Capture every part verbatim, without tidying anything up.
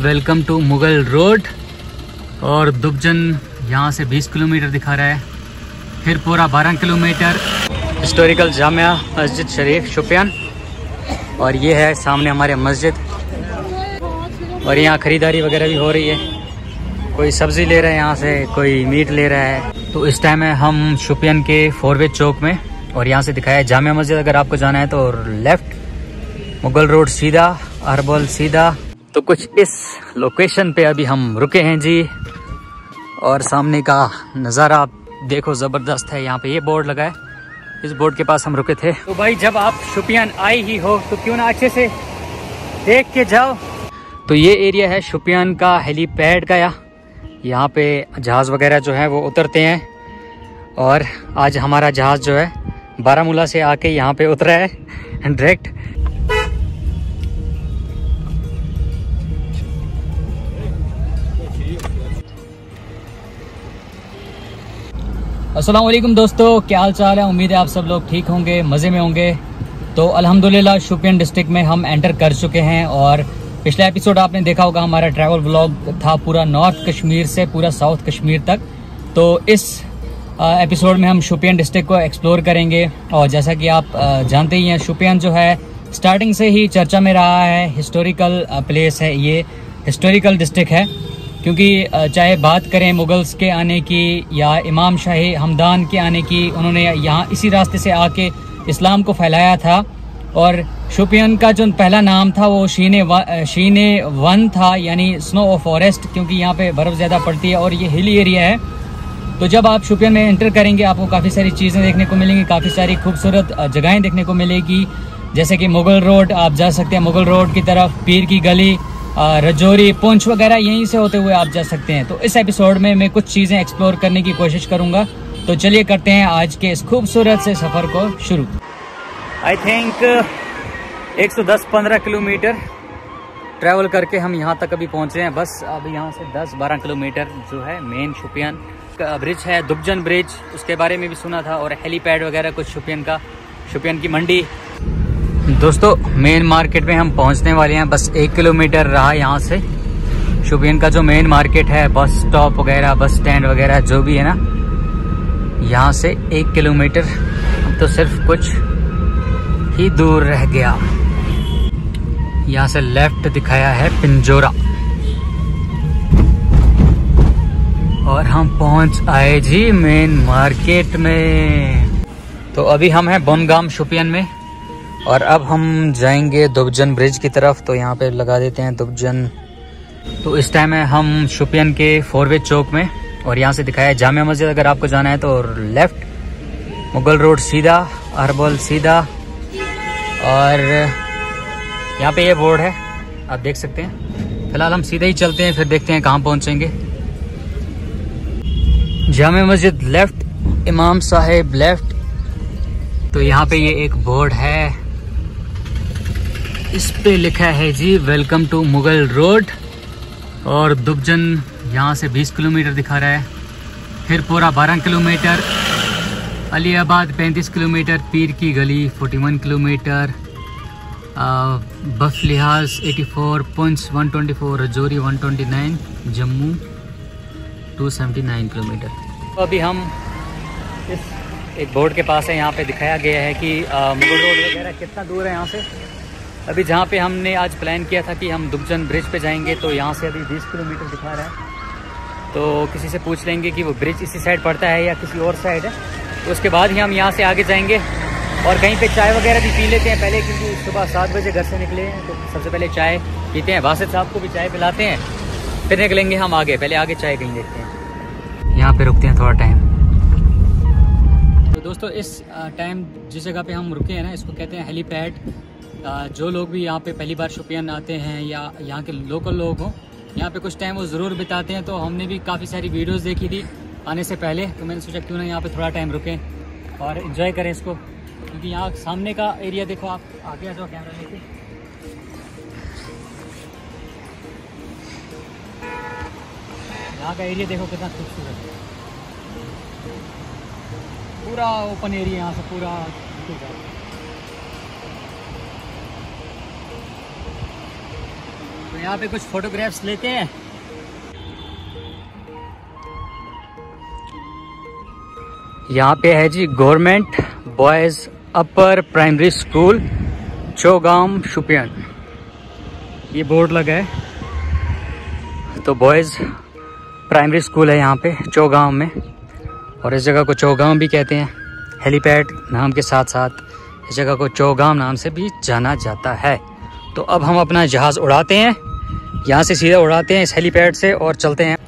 Welcome to Mughal road. और दुबजन यहाँ से बीस किलोमीटर दिखा रहा है, फिर पूरा बारह किलोमीटर हिस्टोरिकल जामिया मस्जिद शरीफ शुपियान। और ये है सामने हमारे मस्जिद, और यहाँ ख़रीदारी वगैरह भी हो रही है। कोई सब्ज़ी ले रहा है यहाँ से, कोई मीट ले रहा है। तो इस टाइम है हम शुपियान के फोरवे चौक में, और यहाँ से दिखाया है जामिया मस्जिद। अगर आपको जाना है तो लेफ़्ट, मुगल रोड सीधा, अरबल सीधा। तो कुछ इस लोकेशन पे अभी हम रुके हैं जी, और सामने का नज़ारा आप देखो, ज़बरदस्त है। यहाँ पे ये बोर्ड लगा है, इस बोर्ड के पास हम रुके थे। तो भाई जब आप शुपियान आए ही हो तो क्यों ना अच्छे से देख के जाओ। तो ये एरिया है शुपियान का हेलीपैड का, या यहाँ पे जहाज़ वगैरह जो है वो उतरते हैं। और आज हमारा जहाज़ जो है बारामूला से आके यहाँ पे उतरा है डायरेक्ट। अस्सलाम वालेकुम दोस्तों, क्या हाल चाल है। उम्मीद है आप सब लोग ठीक होंगे, मज़े में होंगे। तो अल्हम्दुलिल्लाह शुपियान डिस्ट्रिक्ट में हम एंटर कर चुके हैं। और पिछला एपिसोड आपने देखा होगा, हमारा ट्रैवल व्लॉग था पूरा नॉर्थ कश्मीर से पूरा साउथ कश्मीर तक। तो इस एपिसोड में हम शुपियान डिस्ट्रिक्ट को एक्सप्लोर करेंगे। और जैसा कि आप जानते ही हैं, शुपियान जो है स्टार्टिंग से ही चर्चा में रहा है, हिस्टोरिकल प्लेस है, ये हिस्टोरिकल डिस्ट्रिक्ट है। क्योंकि चाहे बात करें मुगल्स के आने की या इमाम शाही हमदान के आने की, उन्होंने यहाँ इसी रास्ते से आके इस्लाम को फैलाया था। और शुपियान का जो पहला नाम था वो शीने व, शीने वन था, यानी स्नो ऑफ फॉरेस्ट, क्योंकि यहाँ पे बर्फ़ ज़्यादा पड़ती है और ये हिली एरिया है। तो जब आप शुपियान में एंटर करेंगे आपको काफ़ी सारी चीज़ें देखने को मिलेंगी, काफ़ी सारी खूबसूरत जगहें देखने को मिलेगी। जैसे कि मुगल रोड आप जा सकते हैं, मुगल रोड की तरफ पीर की गली, रजौरी, पुंछ वगैरह यहीं से होते हुए आप जा सकते हैं। तो इस एपिसोड में मैं कुछ चीज़ें एक्सप्लोर करने की कोशिश करूँगा। तो चलिए करते हैं आज के इस खूबसूरत से सफ़र को शुरू। आई थिंक एक सौ दस पंद्रह किलोमीटर ट्रैवल करके हम यहाँ तक अभी पहुँचे हैं। बस अभी यहाँ से दस बारह किलोमीटर जो है मेन शुपियान का ब्रिज है, दुबजन ब्रिज, उसके बारे में भी सुना था। और हेलीपैड वगैरह कुछ शुपियान का, शुपियान की मंडी। दोस्तों मेन मार्केट में हम पहुंचने वाले हैं, बस एक किलोमीटर रहा यहाँ से। शुपियान का जो मेन मार्केट है, बस स्टॉप वगैरह, बस स्टैंड वगैरह जो भी है ना, यहाँ से एक किलोमीटर तो सिर्फ कुछ ही दूर रह गया। यहाँ से लेफ्ट दिखाया है पिंजोरा, और हम पहुंच आए जी मेन मार्केट में। तो अभी हम हैं बोनगाम शुपियान में, और अब हम जाएंगे दुबजन ब्रिज की तरफ। तो यहाँ पे लगा देते हैं दुबजन। तो इस टाइम है हम शुपियान के फोरवे चौक में, और यहाँ से दिखाया है जामिया मस्जिद। अगर आपको जाना है तो लेफ़्ट, मुगल रोड सीधा, अरबल सीधा। और यहाँ पे ये बोर्ड है, आप देख सकते हैं। फिलहाल हम सीधे ही चलते हैं, फिर देखते हैं कहाँ पहुँचेंगे। जामिया मस्जिद लेफ़्ट, इमाम साहेब लेफ़्ट। तो यहाँ पे ये एक बोर्ड है, इस पे लिखा है जी वेलकम टू मुगल रोड। और दुबजन यहाँ से बीस किलोमीटर दिखा रहा है, फिर पूरा बारह किलोमीटर, अलीआबाद पैंतीस किलोमीटर, पीर की गली इकतालीस किलोमीटर, बफ लिहाज चौरासी, पुंछ एक सौ चौबीस, रजौरी एक सौ उनतीस, जम्मू दो सौ उन्यासी किलोमीटर। तो अभी हम इस एक बोर्ड के पास है, यहाँ पे दिखाया गया है कि मुगल रोड वगैरह कितना दूर है यहाँ से। अभी जहाँ पे हमने आज प्लान किया था कि हम दुबजन ब्रिज पे जाएंगे, तो यहाँ से अभी बीस किलोमीटर दिखा रहा है। तो किसी से पूछ लेंगे कि वो ब्रिज इसी साइड पड़ता है या किसी और साइड है। तो उसके बाद ही हम यहाँ से आगे जाएंगे, और कहीं पे चाय वगैरह भी पी लेते हैं पहले, क्योंकि सुबह सात बजे घर से निकले हैं। तो सबसे पहले चाय पीते हैं, वासिद साहब को भी चाय पिलाते हैं, फिर निकलेंगे हम आगे। पहले आगे चाय कहीं देखते हैं, यहाँ पे रुकते हैं थोड़ा टाइम। तो दोस्तों इस टाइम जिस जगह पे हम रुके हैं ना, इसको कहते हैं हेलीपैड। जो लोग भी यहाँ पे पहली बार शुपियान आते हैं या यहाँ के लोकल लोग हों, यहाँ पे कुछ टाइम वो ज़रूर बिताते हैं। तो हमने भी काफ़ी सारी वीडियोस देखी थी आने से पहले, तो मैंने सोचा क्यों ना यहाँ पे थोड़ा टाइम रुकें और इन्जॉय करें इसको। क्योंकि यहाँ सामने का एरिया देखो, आप आगे आ जाओ कैमरा लेके। यहाँ का एरिया देखो कितना खूबसूरत है, पूरा ओपन एरिया यहाँ से पूरा। तो यहाँ पे कुछ फोटोग्राफ्स लेते हैं। यहाँ पे है जी government boys upper primary school Chowgam Shopian, ये बोर्ड लगा है। तो बॉयज प्राइमरी स्कूल है यहाँ पे चौगाम में, और इस जगह को चौगाम भी कहते हैं। हेलीपैड नाम के साथ साथ इस जगह को चौगाम नाम से भी जाना जाता है। तो अब हम अपना जहाज़ उड़ाते हैं, यहाँ से सीधा उड़ाते हैं इस हेलीपैड से और चलते हैं।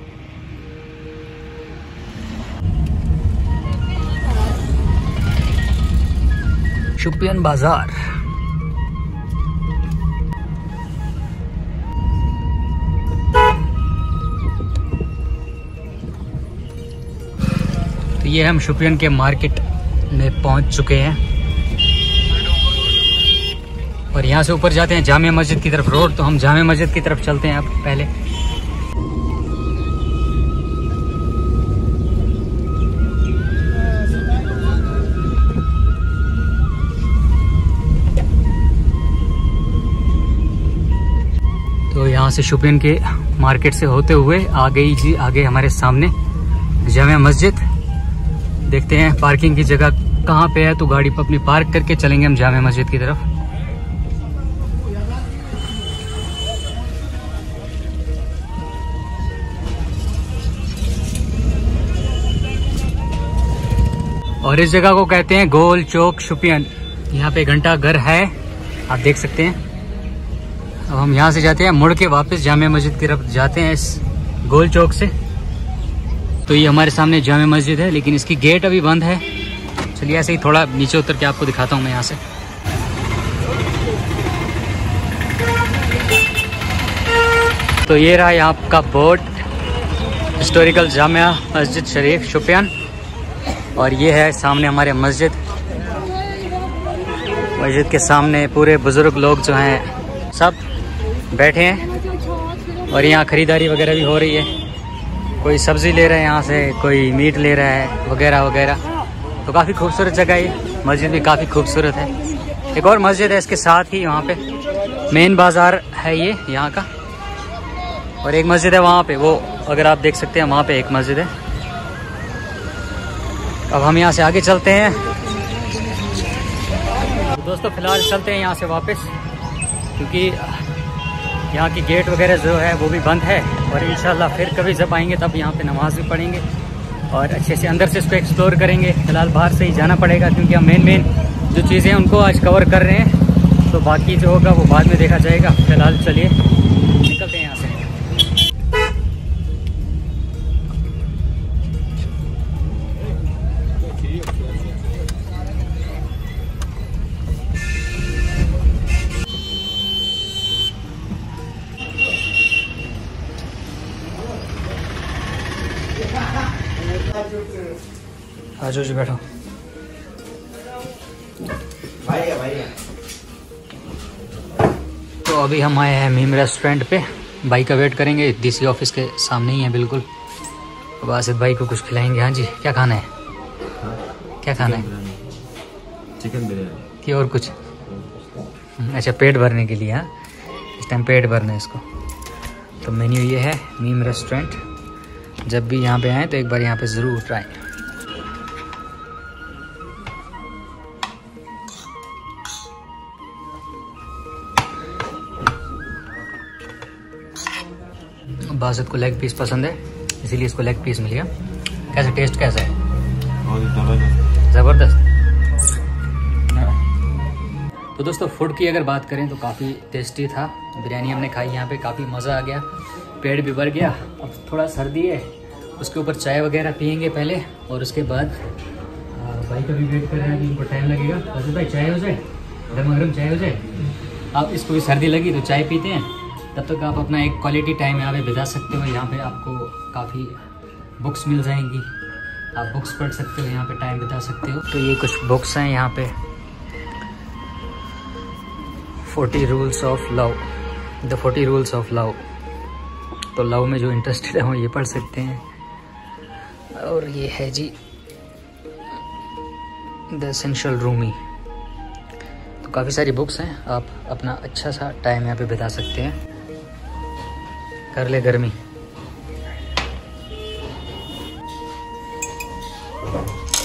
शुपियन बाजार। तो ये हम शुपियन के मार्केट में पहुंच चुके हैं और यहाँ से ऊपर जाते हैं जामिया मस्जिद की तरफ रोड। तो हम जामिया मस्जिद की तरफ चलते हैं अब पहले। तो यहाँ से शुपियन के मार्केट से होते हुए आ गई जी आगे हमारे सामने जामिया मस्जिद। देखते हैं पार्किंग की जगह कहाँ पे है, तो गाड़ी पर अपनी पार्क करके चलेंगे हम जामिया मस्जिद की तरफ। और इस जगह को कहते हैं गोल चौक शुपियन। यहाँ पे घंटा घर है, आप देख सकते हैं। अब हम यहाँ से जाते हैं मुड़ के वापस जामिया मस्जिद की तरफ जाते हैं इस गोल चौक से। तो ये हमारे सामने जामिया मस्जिद है, लेकिन इसकी गेट अभी बंद है। चलिए ऐसे ही थोड़ा नीचे उतर के आपको दिखाता हूँ मैं यहाँ से। तो ये रहा यहाँ का बोर्ड, हिस्टोरिकल जामिया मस्जिद शरीफ शुपियन। और ये है सामने हमारे मस्जिद। मस्जिद के सामने पूरे बुजुर्ग लोग जो हैं सब बैठे हैं और यहाँ खरीदारी वगैरह भी हो रही है। कोई सब्ज़ी ले रहा है यहाँ से, कोई मीट ले रहा है वगैरह वगैरह। तो काफ़ी खूबसूरत जगह है ये, मस्जिद भी काफ़ी खूबसूरत है। एक और मस्जिद है इसके साथ ही, वहाँ पे मेन बाज़ार है ये यहाँ का। और एक मस्जिद है वहाँ पे, वो अगर आप देख सकते हैं वहाँ पे एक मस्जिद है। अब हम यहाँ से आगे चलते हैं। तो दोस्तों फ़िलहाल चलते हैं यहाँ से वापस, क्योंकि यहाँ की गेट वगैरह जो है वो भी बंद है। और इंशाल्लाह फिर कभी जब आएंगे तब यहाँ पे नमाज भी पढ़ेंगे और अच्छे से अंदर से इसको एक्सप्लोर करेंगे। फ़िलहाल बाहर से ही जाना पड़ेगा, क्योंकि हम मेन मेन जो चीज़ें हैं उनको आज कवर कर रहे हैं। तो बाकी जो होगा वो बाद में देखा जाएगा। फ़िलहाल चलिए निकलते हैं यहाँ से। आजो जी बैठो। तो अभी हम आए हैं मीम रेस्टोरेंट पे, भाई का वेट करेंगे। डीसी ऑफिस के सामने ही है बिल्कुल। अब आसिफ भाई को कुछ खिलाएंगे। हाँ जी, क्या खाना है? क्या खाना है? चिकन बिरयानी कि और कुछ? अच्छा, पेट भरने के लिए। हाँ, इस टाइम पेट भरना है इसको। तो मेन्यू ये है मीम रेस्टोरेंट। जब भी यहाँ पे आए तो एक बार यहाँ पे ज़रूर ट्राई। बासित को लेग पीस पसंद है, इसीलिए इसको लेग पीस मिल गया। कैसा टेस्ट कैसा है? ज़बरदस्त। तो दोस्तों फूड की अगर बात करें तो काफ़ी टेस्टी था। बिरयानी हमने खाई यहाँ पे, काफ़ी मज़ा आ गया, पेट भी भर गया। अब थोड़ा सर्दी है, उसके ऊपर चाय वगैरह पियेंगे पहले, और उसके बाद भाई का भी वेट कर रहे हैं कि उनको टाइम लगेगा। वैसे भाई चाय हो जाए, गर्मा गर्म चाय हो जाए। आप इसको भी सर्दी लगी तो चाय पीते हैं, तब तक आप अपना एक क्वालिटी टाइम यहाँ पे बिता सकते हो। यहाँ पे आपको काफ़ी बुक्स मिल जाएंगी, आप बुक्स पढ़ सकते हो, यहाँ पे टाइम बिता सकते हो। तो ये कुछ बुक्स हैं यहाँ पे, forty rules of love, the forty rules of love. तो लव में जो इंटरेस्टेड है वो ये पढ़ सकते हैं। और ये है जी द एसेंशियल रूमी। तो काफ़ी सारी बुक्स हैं, आप अपना अच्छा सा टाइम यहाँ पे बिता सकते हैं। कर ले गर्मी।